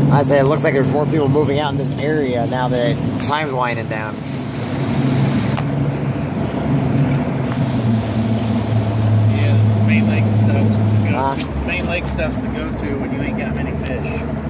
I say it looks like there's more people moving out in this area now that time's winding down. Yeah, this is the main lake stuff to go to. Main lake stuff to go to when you ain't got many fish.